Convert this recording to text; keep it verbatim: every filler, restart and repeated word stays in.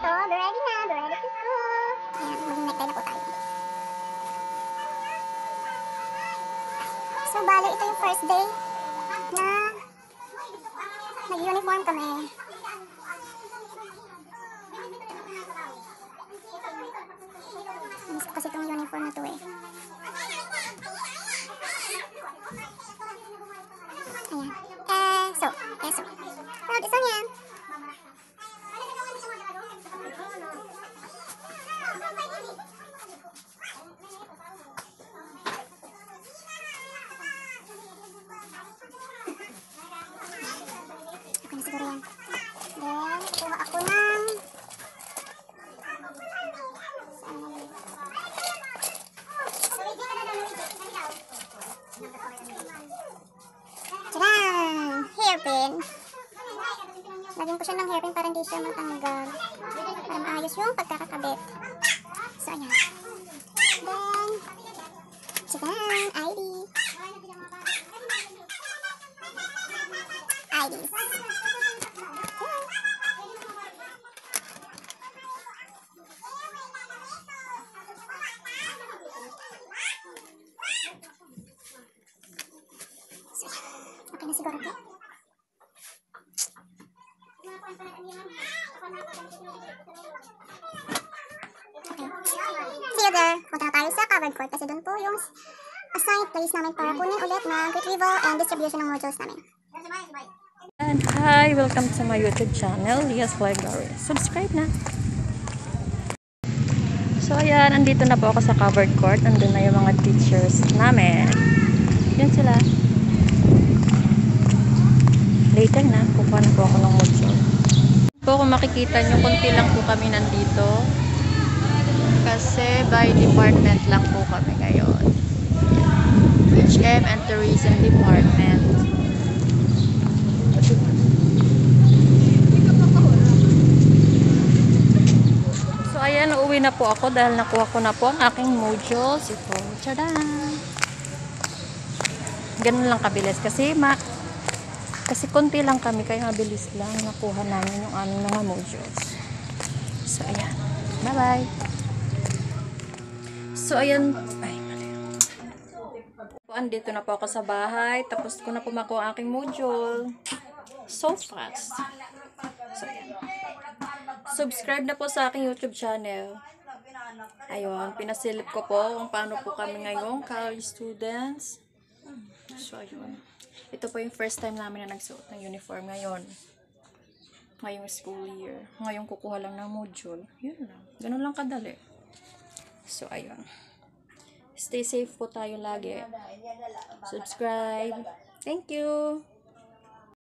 So, be ready na. Be ready to school. Ayan, mag-necktie na po tayo. So, bali, ito yung first day na nag-uniform kami. Miss ko kasi itong uniform na to eh. Ayan. Eh, so, eh, so. Proud isa niya. Okay na siguro yan. Then, kuha ako ng tadaan! Hairpin. Lagyan ko siya ng hairpin para hindi siya matanggal. Para maayos yung pagkakakabit. So, ayan. Then, tadaan! I D. I D. Okay na siguro, okay? Okay. See you there. Punta na tayo sa covered court kasi doon po yung assigned place namin para kunin ulit ng retrieval and distribution ng modules namin. And hi, welcome to my YouTube channel, Lia's Library. Subscribe na. So ayan, andito na po ako sa covered court. Andun na yung mga teachers namin. Yan sila. Later na, kukuha na po ako ng module. Po kung makikita nyo, konti lang po kami nandito. Kasi by department lang po kami ngayon. H M and Tourism Department. So ayan, uuwi na po ako dahil nakuha ko na po ang aking modules. Ito, tadaan! Ganun lang kabilis kasi ma kasi konti lang kami kaya mabilis lang nakuha namin yung aming mga modules. So ayan, bye bye. So ayan, ay mali. Andito na po ako sa bahay, tapos ko na po makuha ang aking module. So fast. So ayan. Subscribe na po sa aking YouTube channel. Ayun, pinasilip ko po kung paano po kami ngayong college students. So ayun. Ito po yung first time namin na nagsuot ng uniform ngayon. Ngayong school year. Ngayong kukuha lang ng module. Yun lang. Ganun lang kadali. So, ayun. Stay safe po tayo lagi. Subscribe. Thank you!